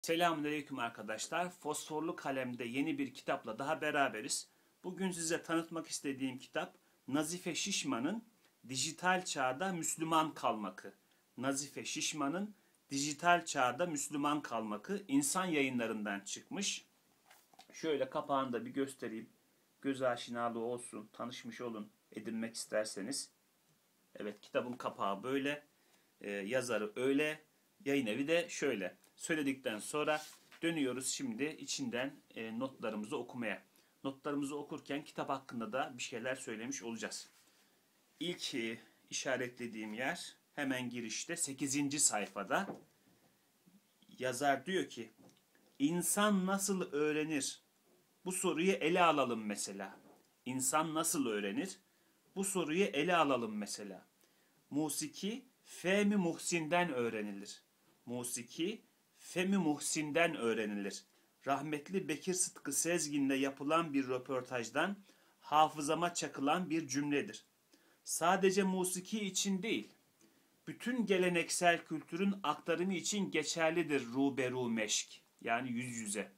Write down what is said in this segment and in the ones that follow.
Selamünaleyküm arkadaşlar. Fosforlu Kalem'de yeni bir kitapla daha beraberiz. Bugün size tanıtmak istediğim kitap Nazife Şişman'ın Dijital Çağda Müslüman Kalmakı. Nazife Şişman'ın Dijital Çağda Müslüman Kalmakı İnsan Yayınlarından çıkmış. Şöyle kapağını da bir göstereyim. Göz aşinalığı olsun, tanışmış olun edinmek isterseniz. Evet, kitabın kapağı böyle, yazarı öyle, yayın evi de şöyle. Söyledikten sonra dönüyoruz şimdi içinden notlarımızı okumaya. Notlarımızı okurken kitap hakkında da bir şeyler söylemiş olacağız. İlk işaretlediğim yer hemen girişte 8. sayfada. Yazar diyor ki, İnsan nasıl öğrenir? Bu soruyu ele alalım mesela. İnsan nasıl öğrenir? Bu soruyu ele alalım mesela. Musiki Fehmi Muhsin'den öğrenilir. Musiki Fehmi Muhsin'den öğrenilir. Rahmetli Bekir Sıtkı Sezgin'le yapılan bir röportajdan hafızama çakılan bir cümledir. Sadece musiki için değil, bütün geleneksel kültürün aktarımı için geçerlidir ruberu meşk. Yani yüz yüze.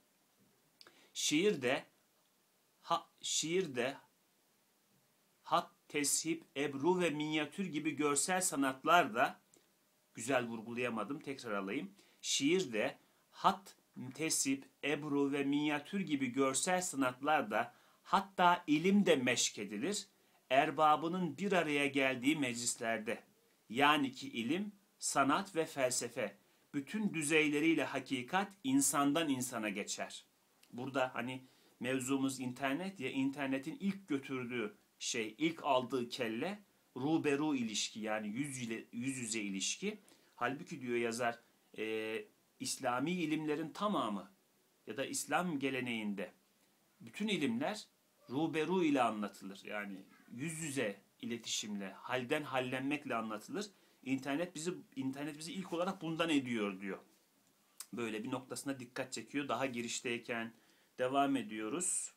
Şiirde hat, teship, ebru ve minyatür gibi görsel sanatlar da, güzel vurgulayamadım, tekrar alayım. Şiirde hat, teship, ebru ve minyatür gibi görsel sanatlar da, hatta ilim de meşk edilir, erbabının bir araya geldiği meclislerde. Yani ki ilim, sanat ve felsefe, bütün düzeyleriyle hakikat insandan insana geçer. Burada hani mevzumuz internet ya, internetin ilk götürdüğü ilk aldığı kelle ruberu ilişki, yani yüz yüze ilişki. Halbuki diyor yazar, İslami ilimlerin tamamı ya da İslam geleneğinde bütün ilimler ruberu ile anlatılır. Yani yüz yüze iletişimle, halden hallenmekle anlatılır. İnternet bizi ilk olarak bundan ediyor diyor. Böyle bir noktasına dikkat çekiyor. Daha girişteyken devam ediyoruz.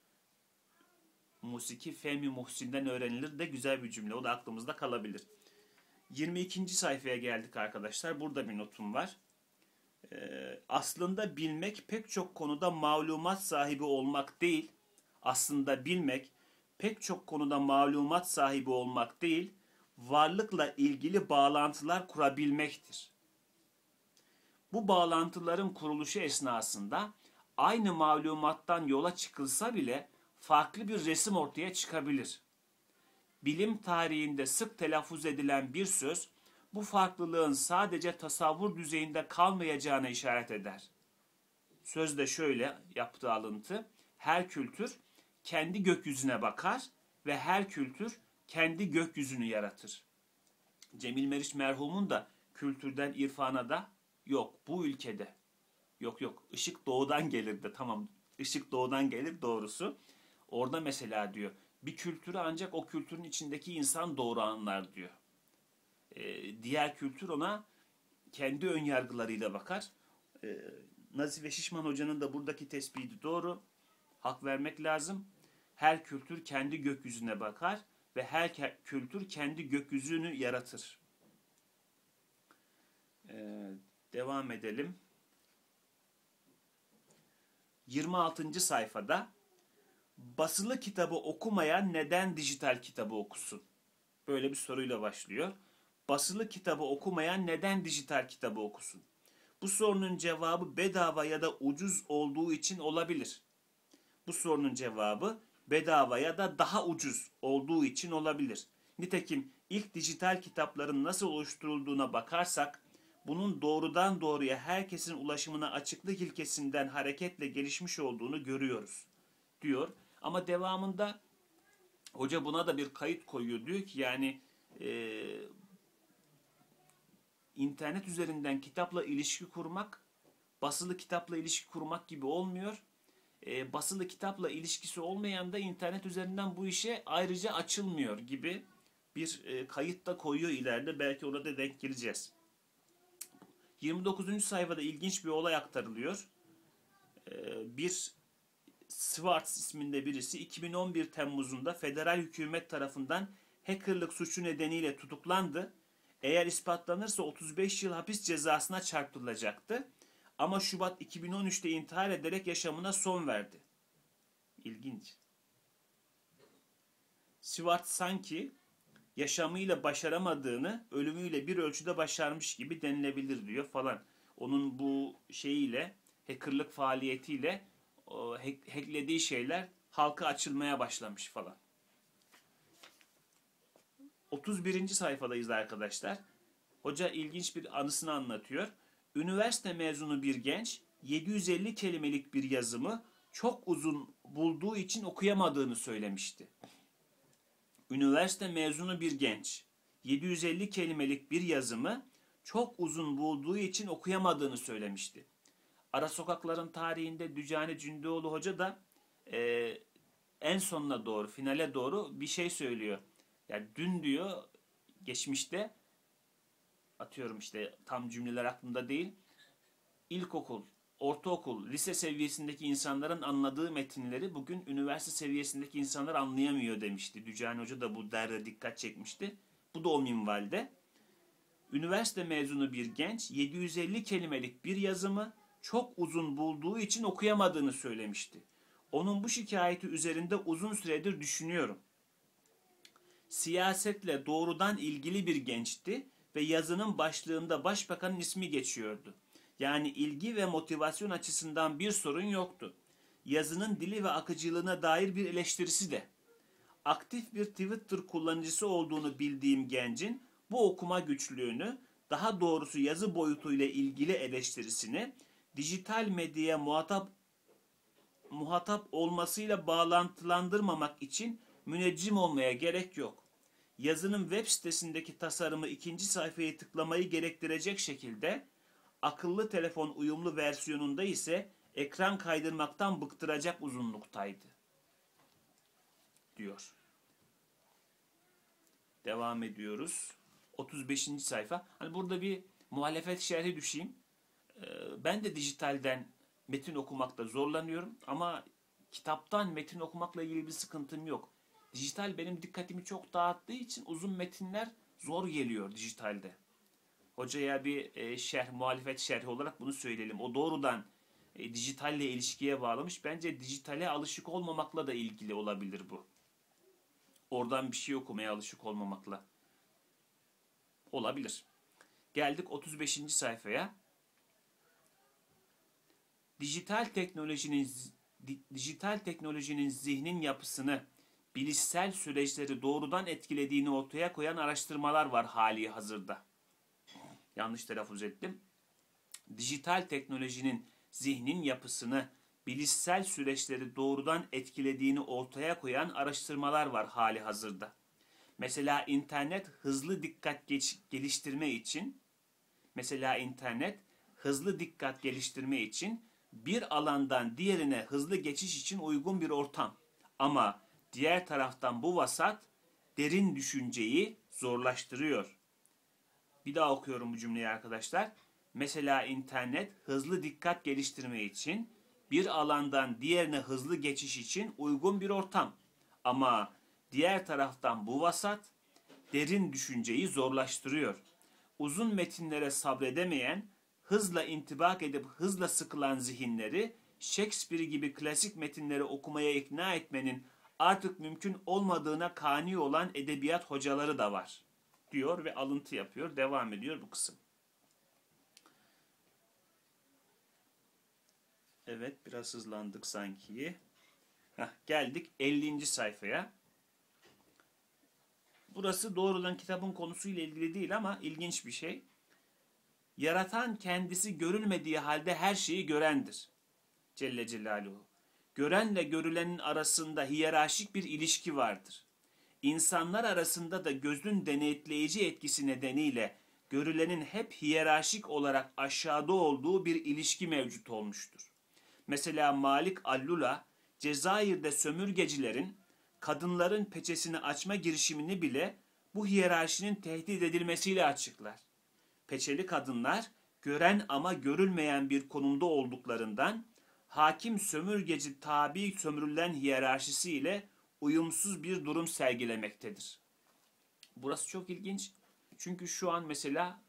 Musiki Fehmi Muhsin'den öğrenilir de güzel bir cümle. O da aklımızda kalabilir. 22. sayfaya geldik arkadaşlar. Burada bir notum var. Aslında bilmek pek çok konuda malumat sahibi olmak değil. Aslında bilmek pek çok konuda malumat sahibi olmak değil, varlıkla ilgili bağlantılar kurabilmektir. Bu bağlantıların kuruluşu esnasında aynı malumattan yola çıkılsa bile farklı bir resim ortaya çıkabilir. Bilim tarihinde sık telaffuz edilen bir söz, bu farklılığın sadece tasavvur düzeyinde kalmayacağına işaret eder. Sözde şöyle yaptığı alıntı, her kültür kendi gökyüzüne bakar ve her kültür kendi gökyüzünü yaratır. Cemil Meriç merhumun da kültürden irfana da yok bu ülkede. Yok, ışık doğudan gelir de, tamam, ışık doğudan gelir doğrusu. Orada mesela diyor, bir kültürü ancak o kültürün içindeki insan doğru anlar diyor. Diğer kültür ona kendi ön yargılarıyla bakar. Nazife Şişman Hoca'nın da buradaki tespiti doğru. Hak vermek lazım. Her kültür kendi gökyüzüne bakar ve her kültür kendi gökyüzünü yaratır. Devam edelim. 26. sayfada basılı kitabı okumayan neden dijital kitabı okusun? Böyle bir soruyla başlıyor. Basılı kitabı okumayan neden dijital kitabı okusun? Bu sorunun cevabı bedava ya da ucuz olduğu için olabilir. Bu sorunun cevabı bedava ya da daha ucuz olduğu için olabilir. Nitekim ilk dijital kitapların nasıl oluşturulduğuna bakarsak, bunun doğrudan doğruya herkesin ulaşımına açıklık ilkesinden hareketle gelişmiş olduğunu görüyoruz diyor. Ama devamında hoca buna da bir kayıt koyuyor. Diyor ki yani internet üzerinden kitapla ilişki kurmak, basılı kitapla ilişki kurmak gibi olmuyor. Basılı kitapla ilişkisi olmayan da internet üzerinden bu işe ayrıca açılmıyor gibi bir kayıt da koyuyor ileride. Belki orada denk geleceğiz. 29. sayfada ilginç bir olay aktarılıyor. Bir Schwartz isminde birisi 2011 Temmuz'unda federal hükümet tarafından hackerlık suçu nedeniyle tutuklandı. Eğer ispatlanırsa 35 yıl hapis cezasına çarptırılacaktı. Ama Şubat 2013'te intihar ederek yaşamına son verdi. İlginç. Stewart sanki yaşamıyla başaramadığını ölümüyle bir ölçüde başarmış gibi denilebilir diyor falan. Onun bu şeyiyle, hackerlık faaliyetiyle hacklediği şeyler halka açılmaya başlamış falan. 31. sayfadayız arkadaşlar. Hoca ilginç bir anısını anlatıyor. Üniversite mezunu bir genç 750 kelimelik bir yazımı çok uzun bulduğu için okuyamadığını söylemişti. Üniversite mezunu bir genç 750 kelimelik bir yazımı çok uzun bulduğu için okuyamadığını söylemişti. Ara Sokakların tarihinde Dücani Cündoğlu Hoca da en sonuna doğru, finale doğru bir şey söylüyor. Yani dün diyor, geçmişte, atıyorum işte tam cümleler aklımda değil, ilkokul, ortaokul, lise seviyesindeki insanların anladığı metinleri bugün üniversite seviyesindeki insanlar anlayamıyor demişti. Dücani Hoca da bu derde dikkat çekmişti. Bu da o minvalde. Üniversite mezunu bir genç 750 kelimelik bir yazımı çok uzun bulduğu için okuyamadığını söylemişti. Onun bu şikayeti üzerinde uzun süredir düşünüyorum. Siyasetle doğrudan ilgili bir gençti ve yazının başlığında başbakanın ismi geçiyordu. Yani ilgi ve motivasyon açısından bir sorun yoktu. Yazının dili ve akıcılığına dair bir eleştirisi de. Aktif bir Twitter kullanıcısı olduğunu bildiğim gencin bu okuma güçlüğünü, daha doğrusu yazı boyutuyla ilgili eleştirisini, dijital medyaya muhatap olmasıyla bağlantılandırmamak için müneccim olmaya gerek yok. Yazının web sitesindeki tasarımı ikinci sayfayı tıklamayı gerektirecek şekilde, akıllı telefon uyumlu versiyonunda ise ekran kaydırmaktan bıktıracak uzunluktaydı, diyor. Devam ediyoruz. 35. sayfa. Hani burada bir muhalefet şerhi düşeyim. Ben de dijitalden metin okumakta zorlanıyorum ama kitaptan metin okumakla ilgili bir sıkıntım yok. Dijital benim dikkatimi çok dağıttığı için uzun metinler zor geliyor dijitalde. Hocaya bir muhalefet şerhi olarak bunu söyleyelim. O doğrudan dijitalle ilişkiye bağlamış. Bence dijitale alışık olmamakla da ilgili olabilir bu. Oradan bir şey okumaya alışık olmamakla olabilir. Geldik 35. sayfaya. Dijital teknolojinin zihnin yapısını, bilişsel süreçleri doğrudan etkilediğini ortaya koyan araştırmalar var hali hazırda. Yanlış telaffuz ettim. Dijital teknolojinin zihnin yapısını, bilişsel süreçleri doğrudan etkilediğini ortaya koyan araştırmalar var hali hazırda. Mesela internet hızlı dikkat geliştirme için bir alandan diğerine hızlı geçiş için uygun bir ortam. Ama diğer taraftan bu vasat derin düşünceyi zorlaştırıyor. Bir daha okuyorum bu cümleyi arkadaşlar. Mesela internet hızlı dikkat geliştirme için bir alandan diğerine hızlı geçiş için uygun bir ortam. Ama diğer taraftan bu vasat derin düşünceyi zorlaştırıyor. Uzun metinlere sabredemeyen, hızla intibak edip hızla sıkılan zihinleri Shakespeare gibi klasik metinleri okumaya ikna etmenin artık mümkün olmadığına kani olan edebiyat hocaları da var, diyor ve alıntı yapıyor. Devam ediyor bu kısım. Evet, biraz hızlandık sanki. Geldik 50. sayfaya. Burası doğrudan kitabın konusuyla ilgili değil ama ilginç bir şey. Yaratan kendisi görülmediği halde her şeyi görendir. Celle Celaluhu. Görenle görülenin arasında hiyerarşik bir ilişki vardır. İnsanlar arasında da gözün denetleyici etkisi nedeniyle görülenin hep hiyerarşik olarak aşağıda olduğu bir ilişki mevcut olmuştur. Mesela Malik Allula, Cezayir'de sömürgecilerin kadınların peçesini açma girişimini bile bu hiyerarşinin tehdit edilmesiyle açıklar. Peçeli kadınlar gören ama görülmeyen bir konumda olduklarından hakim sömürgeci tabi sömürülen hiyerarşisi ile uyumsuz bir durum sergilemektedir. Burası çok ilginç. Çünkü şu an mesela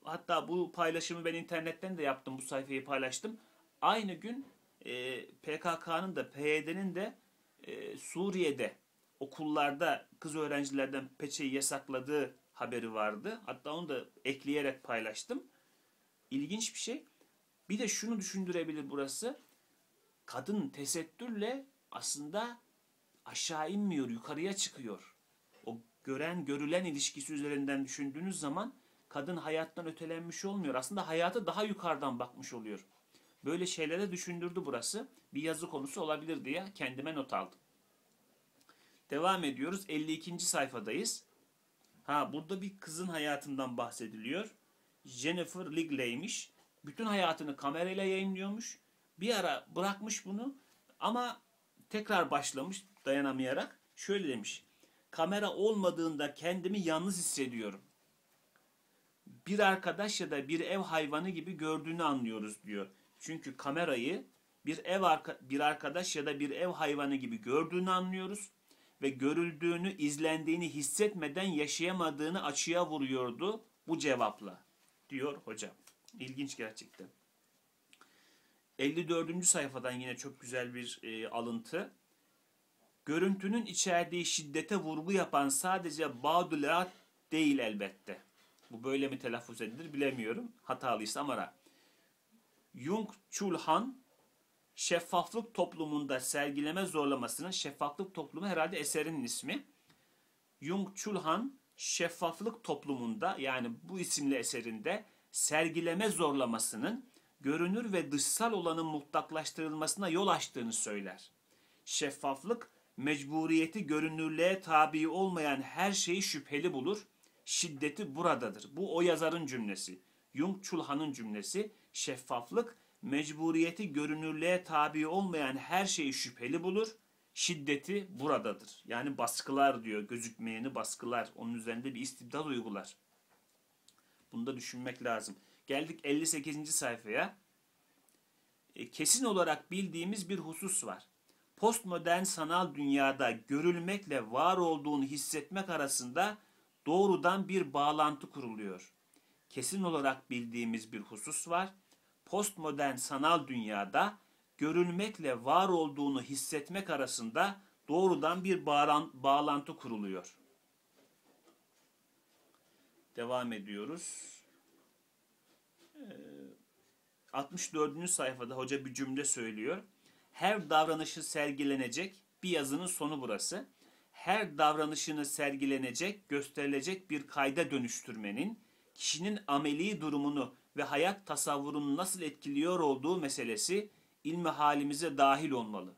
hatta bu paylaşımı ben internetten de yaptım, bu sayfayı paylaştım. Aynı gün PKK'nın da PYD'nin de Suriye'de okullarda kız öğrencilerden peçeyi yasakladığı haberi vardı. Hatta onu da ekleyerek paylaştım. İlginç bir şey. Bir de şunu düşündürebilir burası. Kadın tesettürle aslında aşağı inmiyor, yukarıya çıkıyor. O görülen ilişkisi üzerinden düşündüğünüz zaman kadın hayattan ötelenmiş olmuyor. Aslında hayata daha yukarıdan bakmış oluyor. Böyle şeylere düşündürdü burası. Bir yazı konusu olabilir diye kendime not aldım. Devam ediyoruz. 52. sayfadayız. Burada bir kızın hayatından bahsediliyor. Jennifer Ligley'miş. Bütün hayatını kamerayla yayınlıyormuş. Bir ara bırakmış bunu ama tekrar başlamış dayanamayarak. Şöyle demiş. Kamera olmadığında kendimi yalnız hissediyorum. Bir arkadaş ya da bir ev hayvanı gibi gördüğünü anlıyoruz diyor. Çünkü kamerayı bir arkadaş ya da bir ev hayvanı gibi gördüğünü anlıyoruz ve görüldüğünü, izlendiğini hissetmeden yaşayamadığını açığa vuruyordu bu cevapla, diyor hocam. İlginç gerçekten. 54. sayfadan yine çok güzel bir alıntı. Görüntünün içerdiği şiddete vurgu yapan sadece Baudelaire değil elbette. Bu böyle mi telaffuz edilir bilemiyorum. Hatalıysam ara. Jung-Chul Han, şeffaflık toplumunda sergileme zorlamasının, şeffaflık toplumu herhalde eserinin ismi. Jung-Chul Han, şeffaflık toplumunda, yani bu isimli eserinde sergileme zorlamasının görünür ve dışsal olanın mutlaklaştırılmasına yol açtığını söyler. Şeffaflık, mecburiyeti görünürlüğe tabi olmayan her şeyi şüpheli bulur. Şiddeti buradadır. Bu o yazarın cümlesi. Jung-Chul Han'ın cümlesi. Şeffaflık, mecburiyeti görünürlüğe tabi olmayan her şeyi şüpheli bulur. Şiddeti buradadır. Yani baskılar diyor. Gözükmeyeni baskılar. Onun üzerinde bir istibdad uygular. Bunu da düşünmek lazım. Geldik 58. sayfaya. Kesin olarak bildiğimiz bir husus var. Postmodern sanal dünyada görülmekle var olduğunu hissetmek arasında doğrudan bir bağlantı kuruluyor. Kesin olarak bildiğimiz bir husus var. Postmodern sanal dünyada görülmekle var olduğunu hissetmek arasında doğrudan bir bağlantı kuruluyor. Devam ediyoruz. 64. sayfada hoca bir cümle söylüyor. Her davranışı sergilenecek, bir yazının sonu burası. Her davranışını sergilenecek, gösterilecek bir kayda dönüştürmenin, kişinin ameli durumunu ve hayat tasavvurunu nasıl etkiliyor olduğu meselesi ilmi halimize dahil olmalı.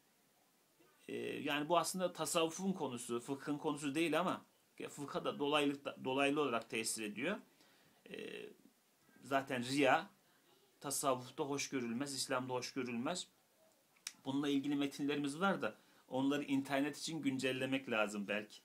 Yani bu aslında tasavvufun konusu, fıkhın konusu değil ama fıkha da dolaylı olarak tesir ediyor. Zaten riya tasavvufta hoş görülmez, İslam'da hoş görülmez. Bununla ilgili metinlerimiz var da onları internet için güncellemek lazım belki.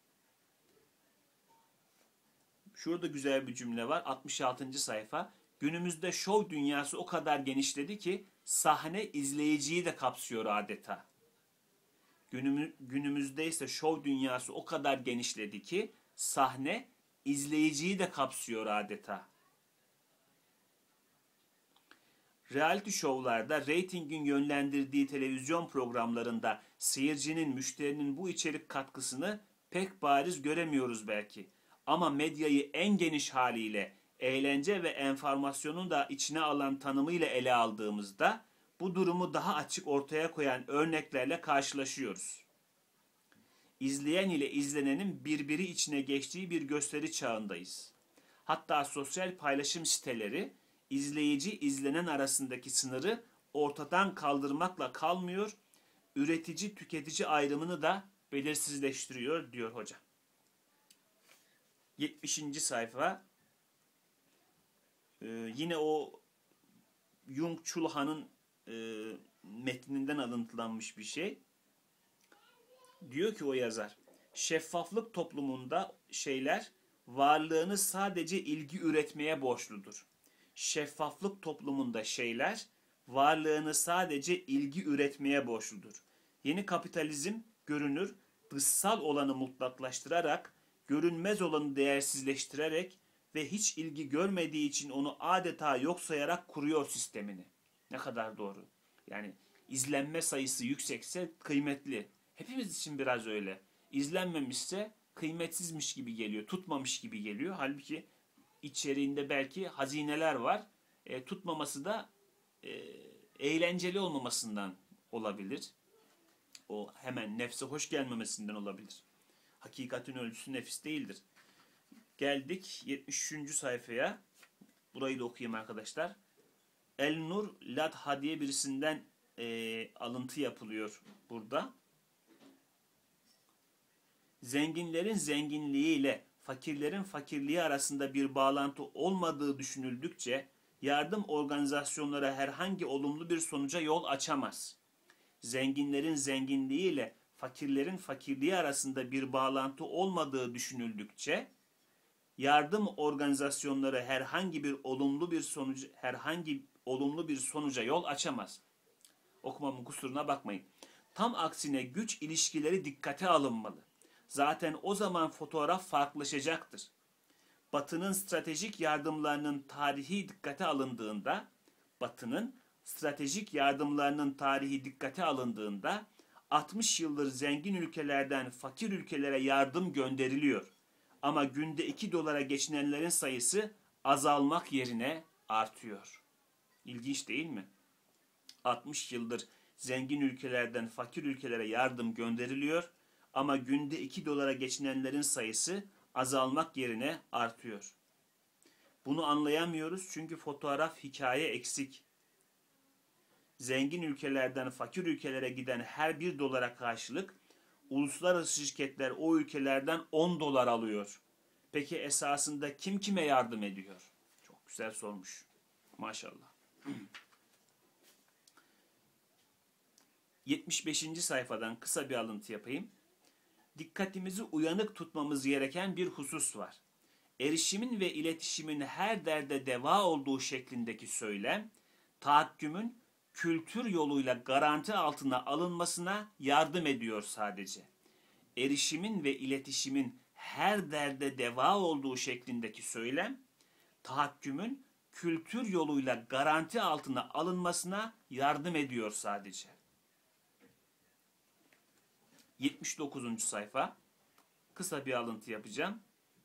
Şurada güzel bir cümle var. 66. sayfa. Günümüzde şov dünyası o kadar genişledi ki sahne izleyiciyi de kapsıyor adeta. Günümüzde ise şov dünyası o kadar genişledi ki sahne izleyiciyi de kapsıyor adeta. Reality şovlarda, reytingin yönlendirdiği televizyon programlarında seyircinin, müşterinin bu içerik katkısını pek bariz göremiyoruz belki. Ama medyayı en geniş haliyle, eğlence ve enformasyonun da içine alan tanımıyla ele aldığımızda bu durumu daha açık ortaya koyan örneklerle karşılaşıyoruz. İzleyen ile izlenenin birbiri içine geçtiği bir gösteri çağındayız. Hatta sosyal paylaşım siteleri, izleyici izlenen arasındaki sınırı ortadan kaldırmakla kalmıyor, üretici tüketici ayrımını da belirsizleştiriyor diyor hoca. 70. sayfa. Yine o Jung-Chul Han'ın metninden alıntılanmış bir şey. Diyor ki o yazar, şeffaflık toplumunda şeyler varlığını sadece ilgi üretmeye borçludur. Şeffaflık toplumunda şeyler varlığını sadece ilgi üretmeye borçludur. Yeni kapitalizm dışsal olanı mutlaklaştırarak, görünmez olanı değersizleştirerek, ve hiç ilgi görmediği için onu adeta yok sayarak kuruyor sistemini. Ne kadar doğru. Yani izlenme sayısı yüksekse kıymetli. Hepimiz için biraz öyle. İzlenmemişse kıymetsizmiş gibi geliyor, tutmamış gibi geliyor. Halbuki içeriğinde belki hazineler var. Tutmaması da eğlenceli olmamasından olabilir. O hemen nefse hoş gelmemesinden olabilir. Hakikatin ölçüsü nefis değildir. Geldik 73. sayfaya. Burayı da okuyayım arkadaşlar. El Nur Ladha diye birisinden alıntı yapılıyor burada. Zenginlerin zenginliğiyle fakirlerin fakirliği arasında bir bağlantı olmadığı düşünüldükçe yardım organizasyonları herhangi olumlu bir sonuca yol açamaz. Zenginlerin zenginliğiyle fakirlerin fakirliği arasında bir bağlantı olmadığı düşünüldükçe yardım organizasyonları herhangi olumlu bir sonuca yol açamaz. Okumamın kusuruna bakmayın. Tam aksine güç ilişkileri dikkate alınmalı. Zaten o zaman fotoğraf farklılaşacaktır. Batı'nın stratejik yardımlarının tarihi dikkate alındığında 60 yıldır zengin ülkelerden fakir ülkelere yardım gönderiliyor. Ama günde 2 dolara geçinenlerin sayısı azalmak yerine artıyor. İlginç değil mi? 60 yıldır zengin ülkelerden fakir ülkelere yardım gönderiliyor ama günde 2 dolara geçinenlerin sayısı azalmak yerine artıyor. Bunu anlayamıyoruz çünkü fotoğraf hikaye eksik. Zengin ülkelerden fakir ülkelere giden her 1 dolara karşılık uluslararası şirketler o ülkelerden 10 dolar alıyor. Peki esasında kim kime yardım ediyor? Çok güzel sormuş. Maşallah. 75. sayfadan kısa bir alıntı yapayım. Dikkatimizi uyanık tutmamız gereken bir husus var. Erişimin ve iletişimin her derde deva olduğu şeklindeki söylem, tahakkümün kültür yoluyla garanti altına alınmasına yardım ediyor sadece. Erişimin ve iletişimin her derde deva olduğu şeklindeki söylem, tahakkümün kültür yoluyla garanti altına alınmasına yardım ediyor sadece. 79. sayfa. Kısa bir alıntı yapacağım.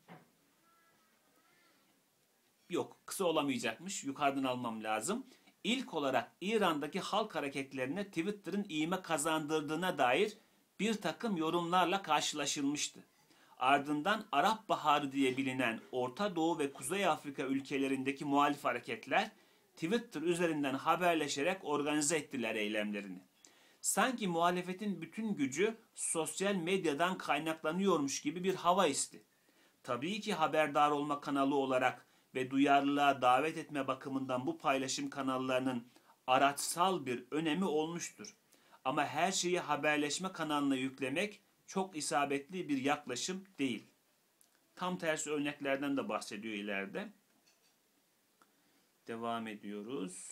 Yok, kısa olamayacakmış. Yukarıdan almam lazım. İlk olarak İran'daki halk hareketlerine Twitter'ın ivme kazandırdığına dair bir takım yorumlarla karşılaşılmıştı. Ardından Arap Baharı diye bilinen Orta Doğu ve Kuzey Afrika ülkelerindeki muhalif hareketler Twitter üzerinden haberleşerek organize ettiler eylemlerini. Sanki muhalefetin bütün gücü sosyal medyadan kaynaklanıyormuş gibi bir hava esti. Tabii ki haberdar olma kanalı olarak ve duyarlılığa davet etme bakımından bu paylaşım kanallarının araçsal bir önemi olmuştur. Ama her şeyi haberleşme kanalına yüklemek çok isabetli bir yaklaşım değil. Tam tersi örneklerden de bahsediyor ileride. Devam ediyoruz.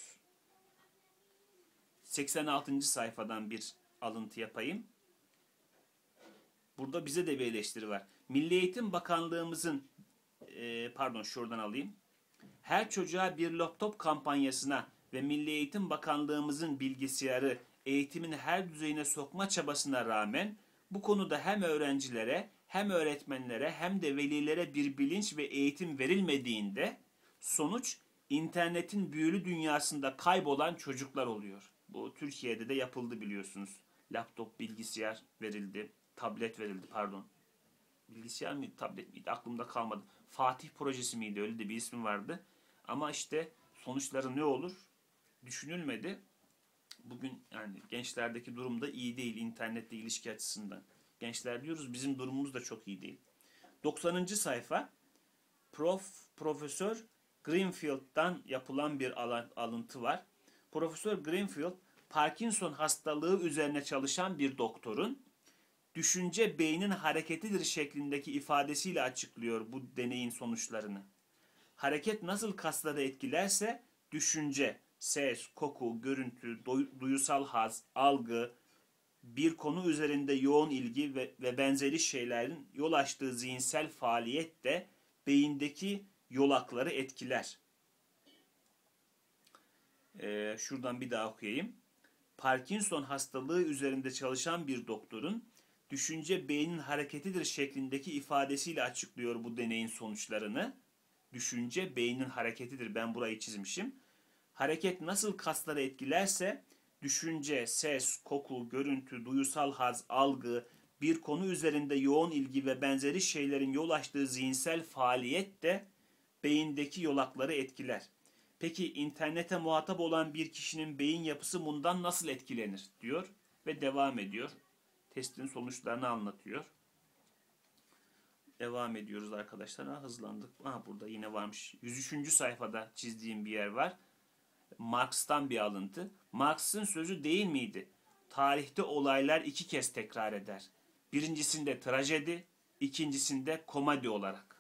86. sayfadan bir alıntı yapayım. Burada bize de bir eleştiri var. Milli Eğitim Bakanlığımızın şuradan alayım. Her çocuğa bir laptop kampanyasına ve Milli Eğitim Bakanlığımızın bilgisayarı eğitimin her düzeyine sokma çabasına rağmen bu konuda hem öğrencilere hem öğretmenlere hem de velilere bir bilinç ve eğitim verilmediğinde sonuç internetin büyülü dünyasında kaybolan çocuklar oluyor. Bu Türkiye'de de yapıldı biliyorsunuz. Laptop, bilgisayar verildi, tablet verildi pardon. Bilgisayar mıydı, tablet miydi aklımda kalmadı. Fatih projesi miydi öyle de bir ismi vardı. Ama işte sonuçları ne olur düşünülmedi. Bugün yani gençlerdeki durum da iyi değil internetle ilişki açısından. Gençler diyoruz bizim durumumuz da çok iyi değil. 90. sayfa Profesör Greenfield'dan yapılan bir alıntı var. Profesör Greenfield Parkinson hastalığı üzerine çalışan bir doktorun düşünce beynin hareketidir şeklindeki ifadesiyle açıklıyor bu deneyin sonuçlarını. Hareket nasıl kasları etkilerse düşünce, ses, koku, görüntü, duyusal haz, algı, bir konu üzerinde yoğun ilgi ve benzeri şeylerin yol açtığı zihinsel faaliyet de beyindeki yolakları etkiler. Şuradan bir daha okuyayım. Parkinson hastalığı üzerinde çalışan bir doktorun düşünce beynin hareketidir şeklindeki ifadesiyle açıklıyor bu deneyin sonuçlarını. Düşünce beynin hareketidir. Ben burayı çizmişim. Hareket nasıl kasları etkilerse düşünce, ses, koku, görüntü, duyusal haz, algı, bir konu üzerinde yoğun ilgi ve benzeri şeylerin yol açtığı zihinsel faaliyet de beyindeki yolakları etkiler. Peki internete muhatap olan bir kişinin beyin yapısı bundan nasıl etkilenir diyor ve devam ediyor. Testin sonuçlarını anlatıyor. Devam ediyoruz arkadaşlar. Hızlandık. Burada yine varmış. 103. sayfada çizdiğim bir yer var. Marx'tan bir alıntı. Marx'ın sözü değil miydi? Tarihte olaylar iki kez tekrar eder. Birincisinde trajedi, ikincisinde komedi olarak.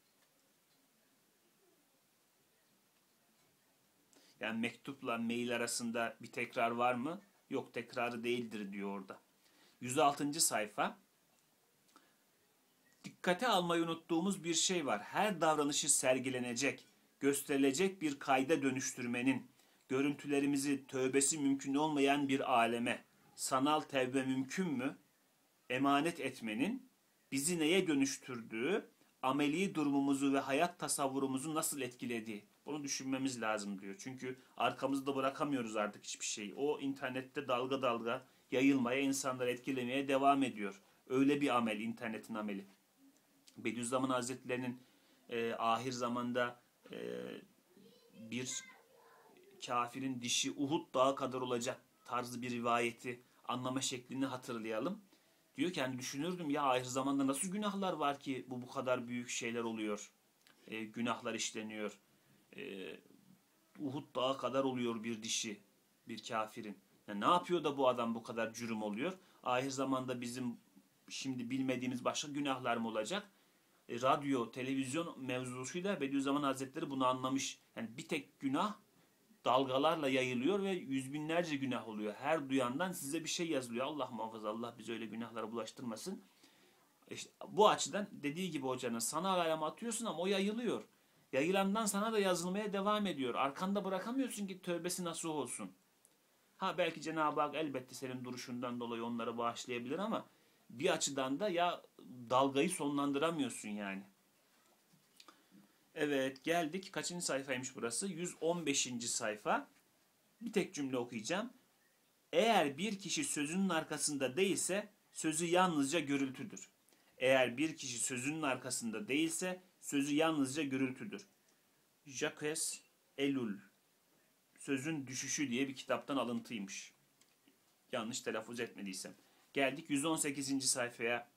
Yani mektupla mail arasında bir tekrar var mı? Yok, tekrarı değildir diyor orada. 106. sayfa. Dikkate almayı unuttuğumuz bir şey var. Her davranışı sergilenecek, gösterilecek bir kayda dönüştürmenin, görüntülerimizi tövbesi mümkün olmayan bir aleme, sanal tevbe mümkün mü? Emanet etmenin bizi neye dönüştürdüğü, ameli durumumuzu ve hayat tasavvurumuzu nasıl etkilediği. Bunu düşünmemiz lazım diyor. Çünkü arkamızda bırakamıyoruz artık hiçbir şeyi. O internette dalga dalga yayılmaya, insanları etkilemeye devam ediyor. Öyle bir amel, internetin ameli. Bediüzzaman Hazretleri'nin ahir zamanda bir kafirin dişi Uhud dağı kadar olacak tarzı bir rivayeti anlama şeklini hatırlayalım. Diyor ki hani düşünürdüm ya ahir zamanda nasıl günahlar var ki bu kadar büyük şeyler oluyor. Günahlar işleniyor. Uhud dağı kadar oluyor bir dişi bir kafirin. Yani ne yapıyor da bu adam bu kadar cürüm oluyor? Ahir zamanda bizim şimdi bilmediğimiz başka günahlar mı olacak? Radyo, televizyon mevzusuyla Bediüzzaman Hazretleri bunu anlamış. Yani bir tek günah dalgalarla yayılıyor ve yüz binlerce günah oluyor. Her duyandan size bir şey yazılıyor. Allah muhafaza, Allah bizi öyle günahlara bulaştırmasın. İşte bu açıdan dediği gibi hocanın sanal aleme atıyorsun ama o yayılıyor. Yayılandan sana da yazılmaya devam ediyor. Arkanda bırakamıyorsun ki tövbesi nasıl olsun. Belki Cenab-ı Hak elbette senin duruşundan dolayı onları bağışlayabilir ama bir açıdan da ya dalgayı sonlandıramıyorsun yani. Evet, geldik. Kaçıncı sayfaymış burası? 115. sayfa. Bir tek cümle okuyacağım. Eğer bir kişi sözünün arkasında değilse sözü yalnızca gürültüdür. Eğer bir kişi sözünün arkasında değilse sözü yalnızca gürültüdür. Jacques Ellul, Sözün Düşüşü diye bir kitaptan alıntıymış. Yanlış telaffuz etmediysem. Geldik 118. sayfaya.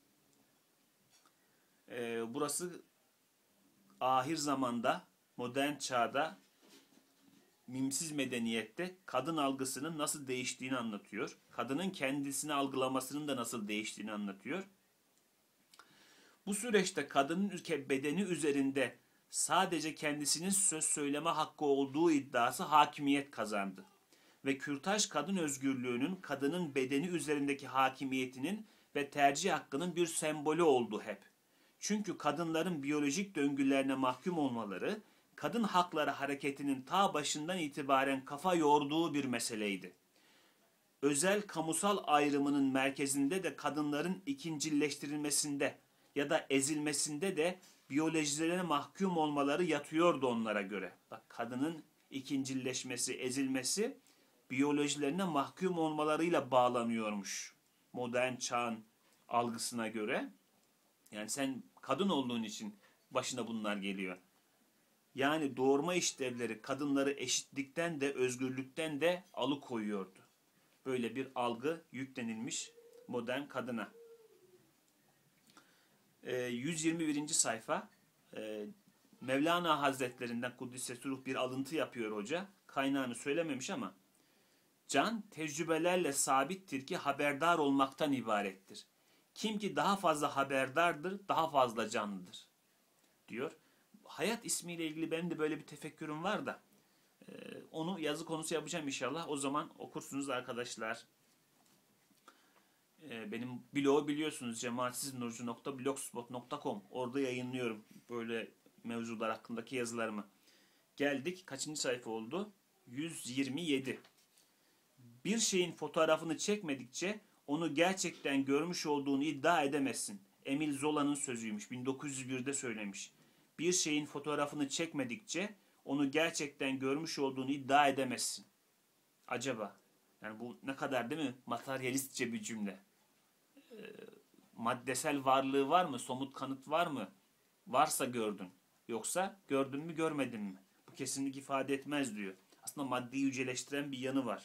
Burası ahir zamanda, modern çağda, mimsiz medeniyette kadın algısının nasıl değiştiğini anlatıyor. Kadının kendisini algılamasının da nasıl değiştiğini anlatıyor. Bu süreçte kadının bedeni üzerinde sadece kendisinin söz söyleme hakkı olduğu iddiası hakimiyet kazandı. Ve kürtaj kadın özgürlüğünün kadının bedeni üzerindeki hakimiyetinin ve tercih hakkının bir sembolü oldu hep. Çünkü kadınların biyolojik döngülerine mahkum olmaları, kadın hakları hareketinin ta başından itibaren kafa yorduğu bir meseleydi. Özel kamusal ayrımının merkezinde de kadınların ikincilleştirilmesinde ya da ezilmesinde de biyolojilerine mahkum olmaları yatıyordu onlara göre. Bak, kadının ikincilleşmesi, ezilmesi biyolojilerine mahkum olmalarıyla bağlanıyormuş modern çağın algısına göre. Yani sen kadın olduğun için başına bunlar geliyor. Yani doğurma işlevleri kadınları eşitlikten de özgürlükten de alıkoyuyordu. Böyle bir algı yüklenilmiş modern kadına. 121. sayfa. Mevlana Hazretlerinden Kuddisesi Ruh bir alıntı yapıyor hoca. Kaynağını söylememiş ama can tecrübelerle sabittir ki haberdar olmaktan ibarettir. Kim ki daha fazla haberdardır, daha fazla canlıdır diyor. Hayat ismiyle ilgili benim de böyle bir tefekkürüm var da onu yazı konusu yapacağım inşallah. O zaman okursunuz arkadaşlar. Benim blogu biliyorsunuz cemaatsiznurcu.blogspot.com. Orada yayınlıyorum. Böyle mevzular hakkındaki yazılarımı. Geldik kaçıncı sayfa oldu? 127. Bir şeyin fotoğrafını çekmedikçe onu gerçekten görmüş olduğunu iddia edemezsin. Emile Zola'nın sözüymüş. 1901'de söylemiş. Bir şeyin fotoğrafını çekmedikçe onu gerçekten görmüş olduğunu iddia edemezsin. Acaba? Yani bu ne kadar değil mi? Materyalistçe bir cümle. Maddesel varlığı var mı? Somut kanıt var mı? Varsa gördün. Yoksa gördün mü görmedin mi? Bu kesinlik ifade etmez diyor. Aslında maddeyi yüceleştiren bir yanı var.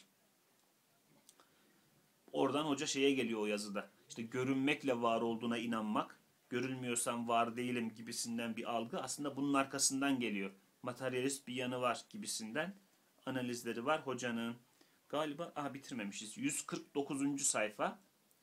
Oradan hoca şeye geliyor o yazıda. İşte görünmekle var olduğuna inanmak, görülmüyorsam var değilim gibisinden bir algı aslında bunun arkasından geliyor. Materyalist bir yanı var gibisinden analizleri var hocanın. Galiba bitirmemişiz. 149. sayfa.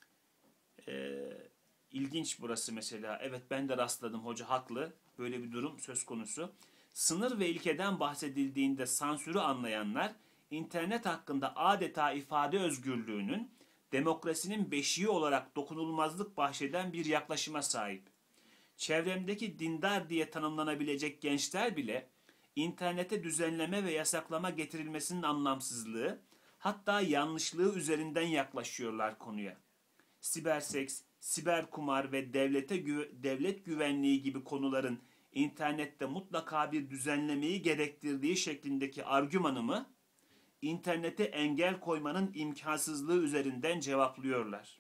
İlginç burası mesela. Evet ben de rastladım, hoca haklı. Böyle bir durum söz konusu. Sınır ve ilkeden bahsedildiğinde sansürü anlayanlar internet hakkında adeta ifade özgürlüğünün demokrasinin beşiği olarak dokunulmazlık bahşeden bir yaklaşıma sahip. Çevremdeki dindar diye tanımlanabilecek gençler bile internete düzenleme ve yasaklama getirilmesinin anlamsızlığı, hatta yanlışlığı üzerinden yaklaşıyorlar konuya. Siberseks, siber kumar ve devlet güvenliği gibi konuların internette mutlaka bir düzenlemeyi gerektirdiği şeklindeki argümanımı internete engel koymanın imkansızlığı üzerinden cevaplıyorlar.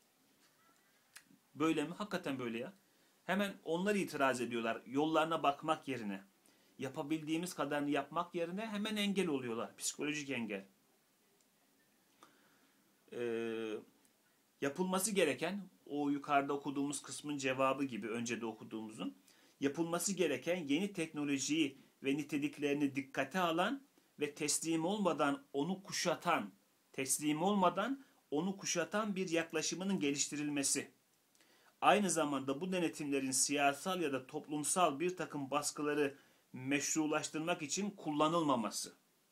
Böyle mi? Hakikaten böyle ya. Hemen onlar itiraz ediyorlar. Yollarına bakmak yerine, yapabildiğimiz kadarını yapmak yerine hemen engel oluyorlar. Psikolojik engel. Yapılması gereken, o yukarıda okuduğumuz kısmın cevabı gibi, önce de okuduğumuzun, yapılması gereken yeni teknolojiyi ve niteliklerini dikkate alan ve teslim olmadan onu kuşatan bir yaklaşımının geliştirilmesi. Aynı zamanda bu denetimlerin siyasal ya da toplumsal bir takım baskıları meşrulaştırmak için kullanılmaması.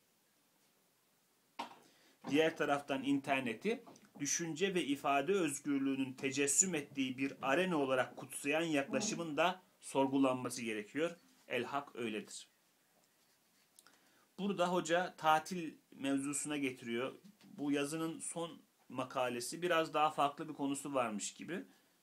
Diğer taraftan interneti düşünce ve ifade özgürlüğünün tecessüm ettiği bir arena olarak kutsayan yaklaşımın da sorgulanması gerekiyor. El-Hak öyledir. Burada hoca tatil mevzusuna getiriyor. Bu yazının son makalesi biraz daha farklı bir konusu varmış gibi.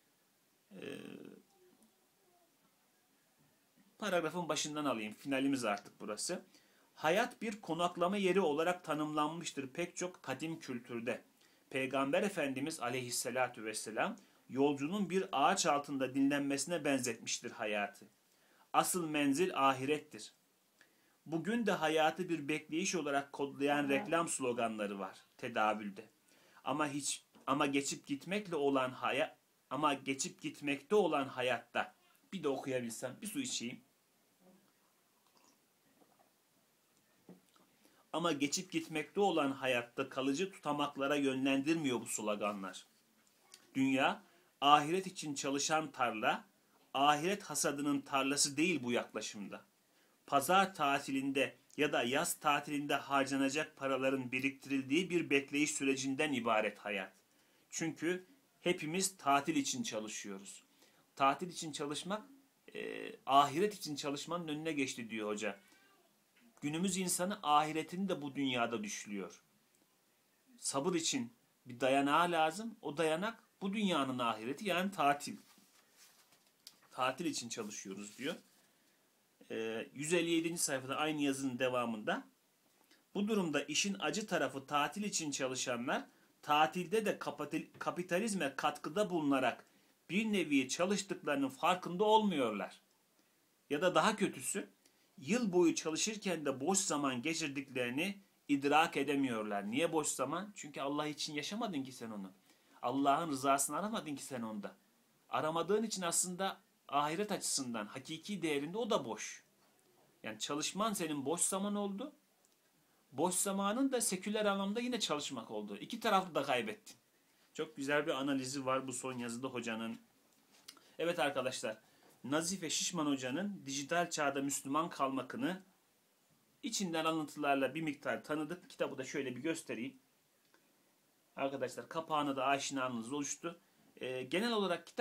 Paragrafın başından alayım. Finalimiz artık burası. Hayat bir konaklama yeri olarak tanımlanmıştır pek çok kadim kültürde. Peygamber Efendimiz aleyhissalatu vesselam yolcunun bir ağaç altında dinlenmesine benzetmiştir hayatı. Asıl menzil ahirettir. Bugün de hayatı bir bekleyiş olarak kodlayan reklam sloganları var tedavülde. Ama geçip gitmekte olan hayatta, bir de okuyabilsem, bir su içeyim. Ama geçip gitmekte olan hayatta kalıcı tutamaklara yönlendirmiyor bu sloganlar. Dünya, ahiret için çalışan tarla, ahiret hasadının tarlası değil bu yaklaşımda. Pazar tatilinde ya da yaz tatilinde harcanacak paraların biriktirildiği bir bekleyiş sürecinden ibaret hayat. Çünkü hepimiz tatil için çalışıyoruz. Tatil için çalışmak, ahiret için çalışmanın önüne geçti diyor hoca. Günümüz insanı ahiretini de bu dünyada düşlüyor. Sabır için bir dayanağı lazım. O dayanak bu dünyanın ahireti, yani tatil. Tatil için çalışıyoruz diyor. 157. sayfada aynı yazının devamında. Bu durumda işin acı tarafı tatil için çalışanlar tatilde de kapitalizme katkıda bulunarak bir nevi çalıştıklarının farkında olmuyorlar. Ya da daha kötüsü, yıl boyu çalışırken de boş zaman geçirdiklerini idrak edemiyorlar. Niye boş zaman? Çünkü Allah için yaşamadın ki sen onu. Allah'ın rızasını aramadın ki sen onda. Aramadığın için aslında ahiret açısından hakiki değerinde o da boş. Yani çalışman senin boş zaman oldu. Boş zamanın da seküler anlamda yine çalışmak oldu. İki taraflı da kaybettin. Çok güzel bir analizi var bu son yazıda hocanın. Evet arkadaşlar, Nazife Şişman hocanın dijital çağda Müslüman kalmakını içinden alıntılarla bir miktar tanıdık. Kitabı da şöyle bir göstereyim. Arkadaşlar kapağına da aşinalığınız oluştu. Genel olarak kitap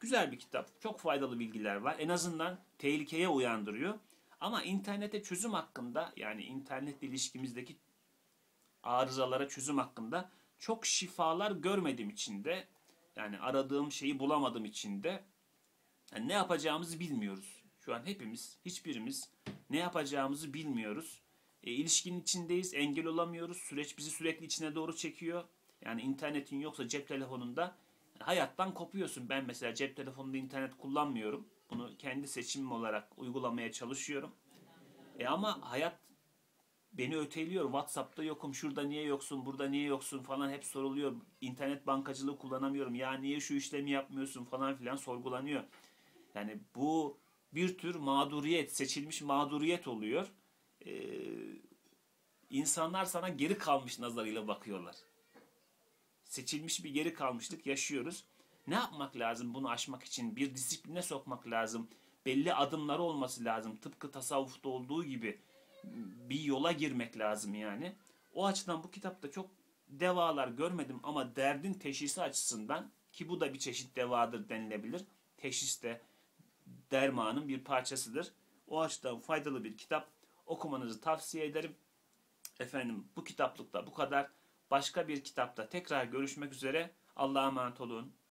Güzel bir kitap. Çok faydalı bilgiler var. En azından tehlikeye uyandırıyor. Ama internete çözüm hakkında, yani internetle ilişkimizdeki arızalara çözüm hakkında çok şifalar görmediğim için de, yani aradığım şeyi bulamadığım için de, yani ne yapacağımızı bilmiyoruz. Şu an hepimiz, hiçbirimiz ne yapacağımızı bilmiyoruz. İlişkinin içindeyiz, engel olamıyoruz. Süreç bizi sürekli içine doğru çekiyor. Yani internetin yoksa cep telefonunda hayattan kopuyorsun. Ben mesela cep telefonunda internet kullanmıyorum. Bunu kendi seçimim olarak uygulamaya çalışıyorum. Ama hayat beni öteliyor. WhatsApp'ta yokum, şurada niye yoksun, burada niye yoksun falan hep soruluyor. İnternet bankacılığı kullanamıyorum. Ya niye şu işlemi yapmıyorsun falan filan sorgulanıyor. Yani bu bir tür mağduriyet, seçilmiş mağduriyet oluyor. Ee, insanlar sana geri kalmış nazarıyla bakıyorlar. Seçilmiş bir geri kalmışlık yaşıyoruz. Ne yapmak lazım bunu aşmak için? Bir disipline sokmak lazım. Belli adımları olması lazım. Tıpkı tasavvufta olduğu gibi bir yola girmek lazım yani. O açıdan bu kitapta çok devalar görmedim ama derdin teşhisi açısından, ki bu da bir çeşit devadır denilebilir. Teşhis de dermanın bir parçasıdır. O açıdan faydalı bir kitap. Okumanızı tavsiye ederim. Efendim, bu kitaplıkta bu kadar. Başka bir kitapta tekrar görüşmek üzere. Allah'a emanet olun.